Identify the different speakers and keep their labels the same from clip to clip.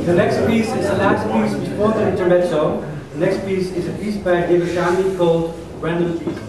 Speaker 1: The next piece is the last piece before the intermezzo. The next piece is a piece by Chamy called Random Pieces.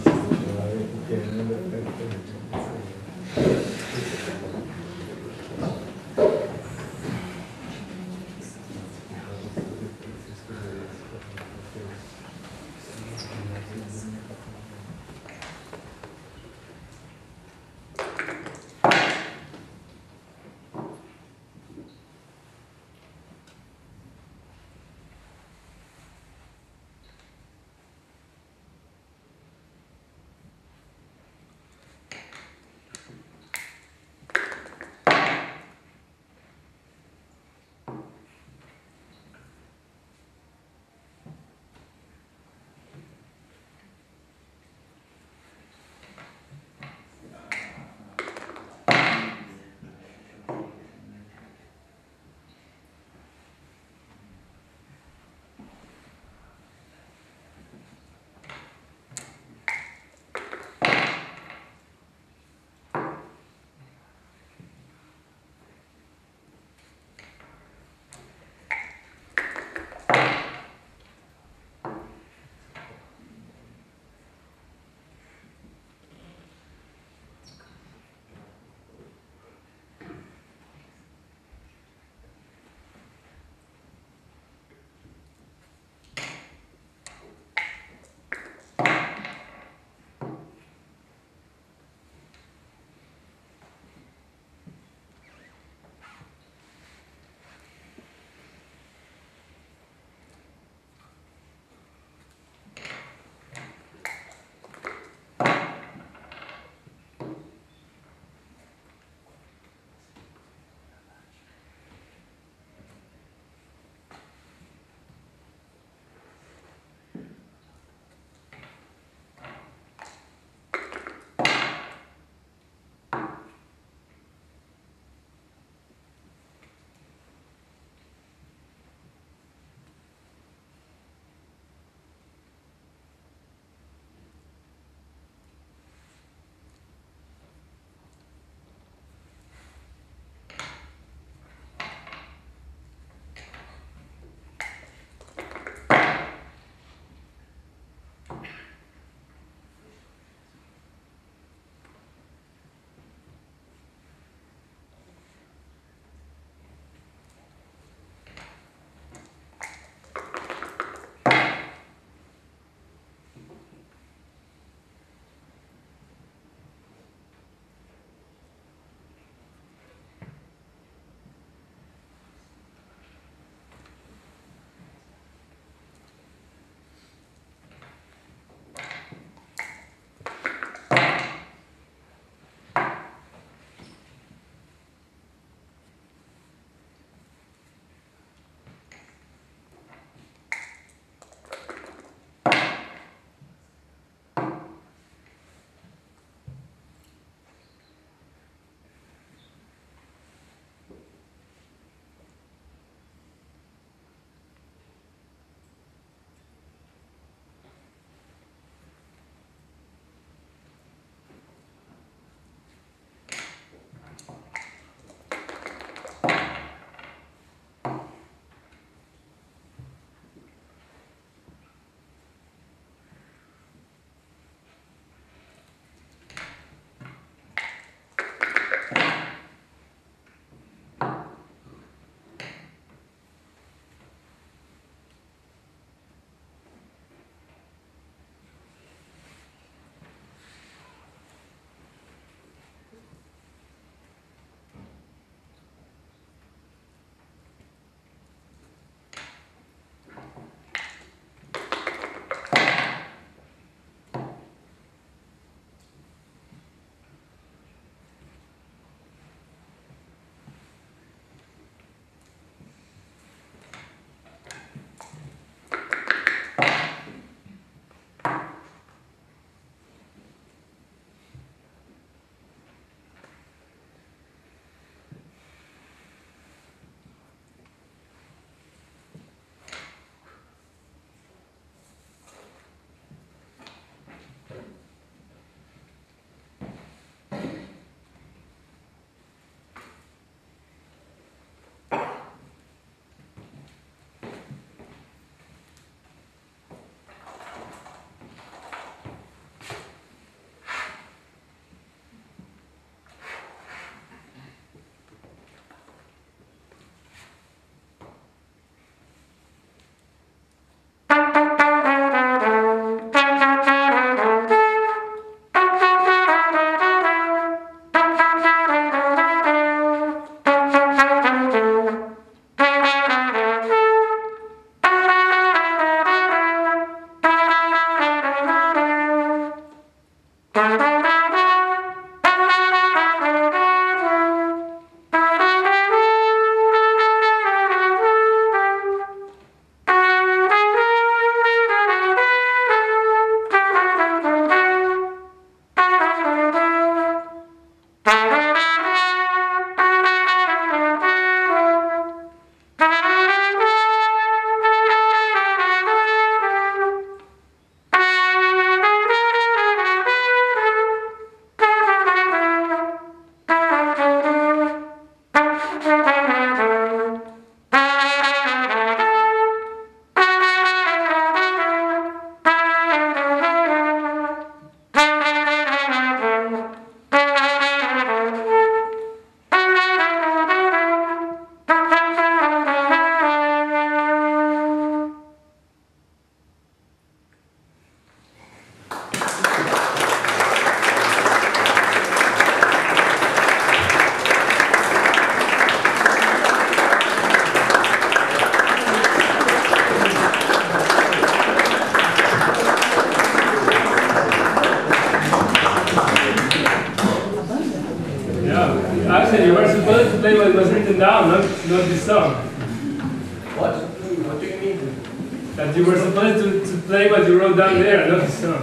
Speaker 2: not this song.
Speaker 1: What? What do you mean?
Speaker 2: That you were supposed to play what you wrote down there, not this song.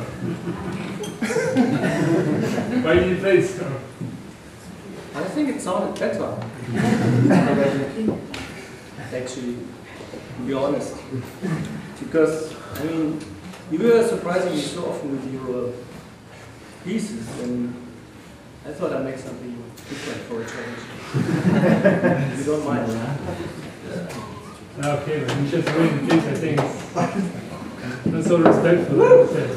Speaker 2: Why did you play this song?
Speaker 1: I think it sounded better. Actually, to be honest. Because, I mean, you were surprising me so often with your pieces, and I thought I'd make something different for a challenge. You don't mind?
Speaker 2: Okay, but you just read the piece, I think it's not so respectful, I would say.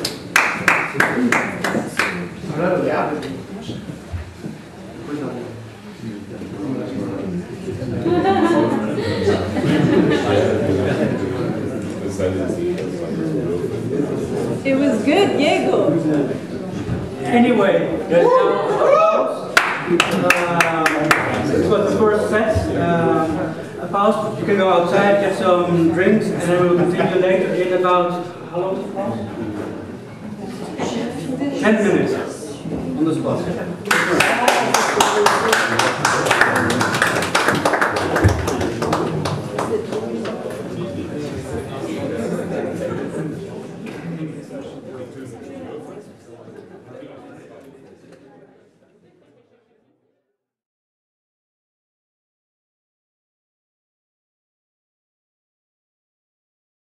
Speaker 3: It was good, Diego.
Speaker 1: Anyway, this was the first set. A pause. You can go outside, get some drinks, and then we'll continue later in about, how long is the pause? 10 minutes. On the spot.